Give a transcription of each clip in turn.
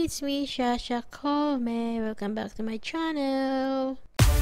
it's me, Shasha Kome. Welcome back to my channel.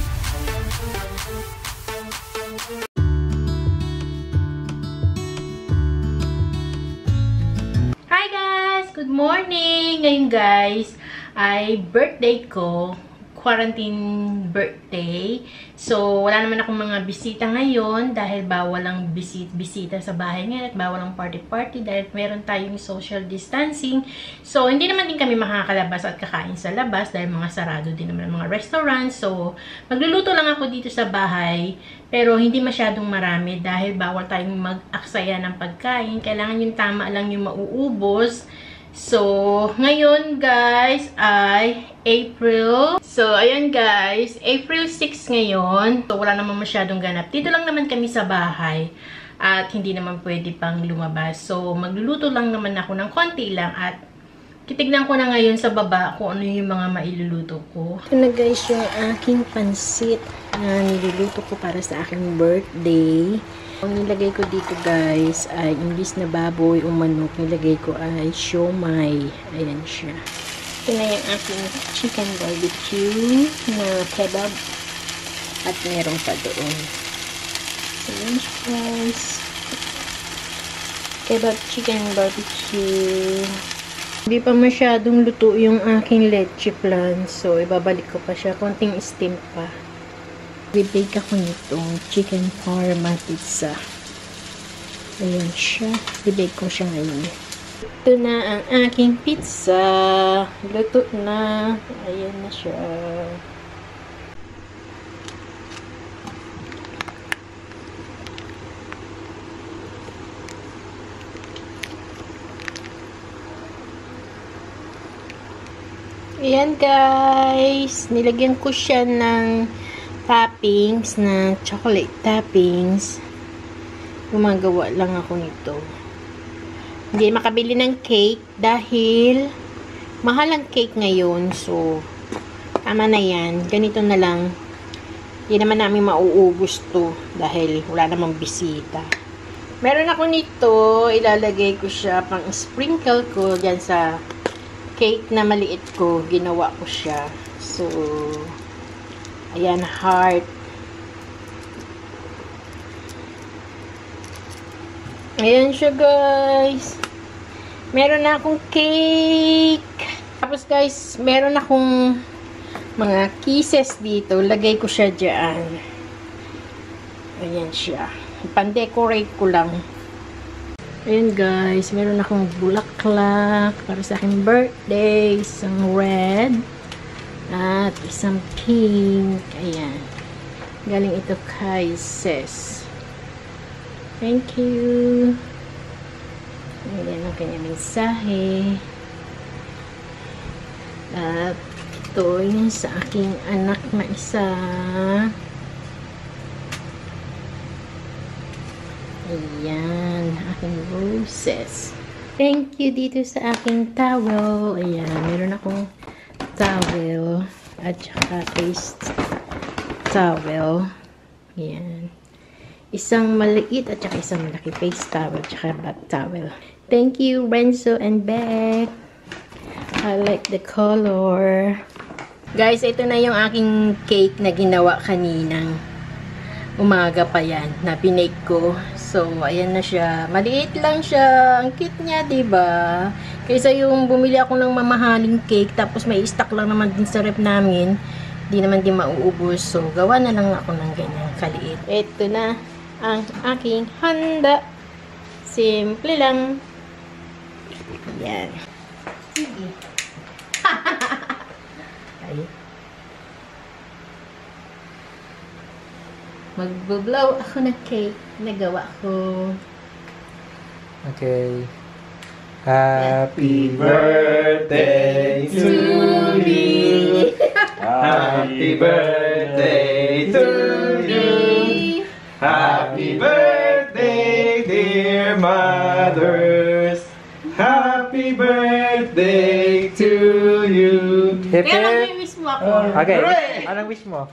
Hi guys! Good morning! Ngayon guys, ay birthday ko. Quarantine birthday. So, wala naman akong mga bisita ngayon dahil bawal ang bisita sa bahay ngayon at bawal ang party-party dahil meron tayong social distancing. So, hindi naman din kami makakalabas at kakain sa labas dahil mga sarado din naman ang mga restaurants. So, magluluto lang ako dito sa bahay pero hindi masyadong marami dahil bawal tayong mag-aksaya ng pagkain. Kailangan yung tama lang yung mauubos. So, ngayon guys ay April. So, ayun guys, April 6 ngayon. So, wala naman masyadong ganap. Dito lang naman kami sa bahay at hindi naman pwede pang lumabas. So, magluluto lang naman ako ng konti lang at titignan ko na ngayon sa baba kung ano yung mga mailuluto ko. Ito na guys yung aking pansit na niluluto ko para sa aking birthday. Ang nilagay ko dito guys ay imbis na baboy o manok, nilagay ko ay siomai. Ayan siya. Ito na yung aking chicken barbecue na kebab at meron pa doon. Ayan siya guys. Kebab chicken barbecue. Hindi pa masyadong luto yung aking leche flan. So ibabalik ko pa siya. Konting steam pa. Bibake ako nitong chicken parma pizza. Ayan siya. Bibake ko siya ngayon. Ito na ang aking pizza. Luto na. Ayan na siya. Ayan guys. Nilagyan ko siya ng toppings na chocolate toppings. Gumagawa lang ako nito. Hindi makabili ng cake dahil mahal ang cake ngayon. So, tama na yan. Ganito na lang. Hindi naman namin mauubos to dahil wala namang bisita. Meron ako nito. Ilalagay ko siya pang sprinkle ko dyan sa cake na maliit ko. Ginawa ko siya. So, ayan, heart. Ayan siya, guys. Meron na akong cake. Tapos, guys, meron akong mga kisses dito. Lagay ko siya dyan. Ayan siya. Pan-decorate ko lang. Ayan, guys. Meron akong bulaklak para sa aking birthday. Isang red. At isang pink. Ayan. Galing ito kay Sis. Thank you. Ayan ang kanyang mensahe. At ito yung sa aking anak na isa. Ayan. Aking roses. Thank you dito sa aking towel. Ayan. Meron akong towel at saka face towel. Ayan. Isang maliit at saka isang malaki face towel at saka bath towel. Thank you, Renzo and Beck. I like the color. Guys, ito na yung aking cake na ginawa kaninang umaga pa yan na pinake ko. So, ayan na siya. Maliit lang siya. Ang cute niya, diba? Kaysa yung bumili ako ng mamahaling cake, tapos may stock lang naman din sa rep namin, di naman din mauubos. So, gawa na lang ako ng ganyan kaliit. Ito na ang aking handa. Simple lang. Yan. Sige. Ay. Mag-blow ako ng cake na gawa ko. Okay. Happy birthday to you. Happy birthday to you. Happy birthday, dear mothers. Happy birthday to you. Kaya lang wish mo ako. Okay. Anong wish mo?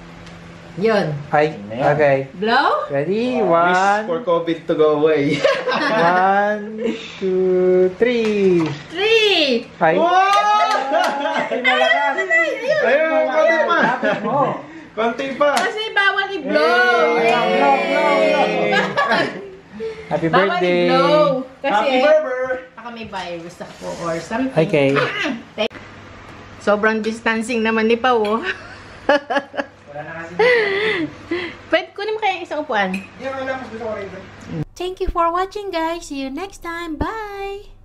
Yun. Ay, okay. Blow? Ready? Wish One. for COVID to go away. 1, 2, 3. 3! Ay. Ayun, konti pa. Konti pa. Kasi bawal i-blow! Happy Bawal birthday. i-blow! Kasi Happy birthday. baka may virus ako or something. Okay. Sobrang distancing naman ni Pao. Oh. Pwede kunin mo kaya isang upuan. Yan, kailangan mas gusto ko rin. Thank you for watching, guys. See you next time. Bye!